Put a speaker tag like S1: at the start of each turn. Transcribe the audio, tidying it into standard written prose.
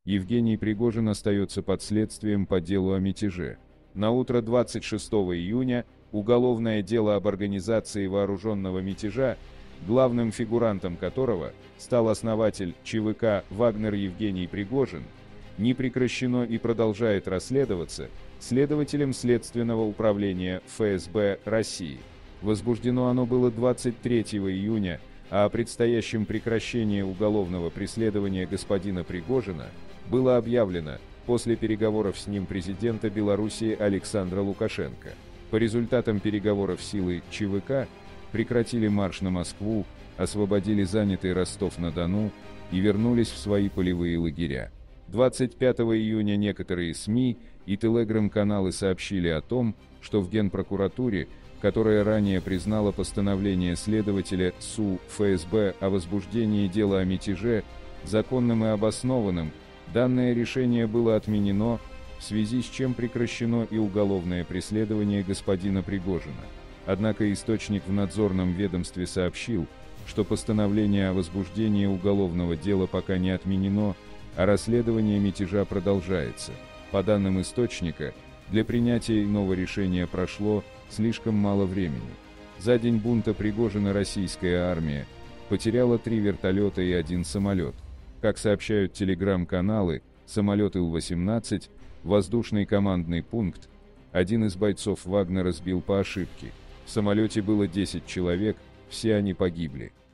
S1: Евгений Пригожин остается под следствием по делу о мятеже. На утро 26 июня уголовное дело об организации вооруженного мятежа, главным фигурантом которого стал основатель ЧВК «Вагнер» Евгений Пригожин, не прекращено и продолжает расследоваться следователем Следственного управления ФСБ России. Возбуждено оно было 23 июня, а о предстоящем прекращении уголовного преследования господина Пригожина было объявлено после переговоров с ним президента Белоруссии Александра Лукашенко. По результатам переговоров силы ЧВК прекратили марш на Москву, освободили занятый Ростов-на-Дону и вернулись в свои полевые лагеря. 25 июня некоторые СМИ и телеграм-каналы сообщили о том, что в Генпрокуратуре, которая ранее признала постановление следователя СУ ФСБ о возбуждении дела о мятеже законным и обоснованным, данное решение было отменено, в связи с чем прекращено и уголовное преследование господина Пригожина. Однако источник в надзорном ведомстве сообщил, что постановление о возбуждении уголовного дела пока не отменено, а расследование мятежа продолжается. По данным источника, для принятия иного решения прошло слишком мало времени. За день бунта Пригожина российская армия потеряла 3 вертолета и 1 самолет. Как сообщают телеграм-каналы, самолет Ил-18, воздушный командный пункт, один из бойцов Вагнера сбил по ошибке. В самолете было 10 человек, все они погибли.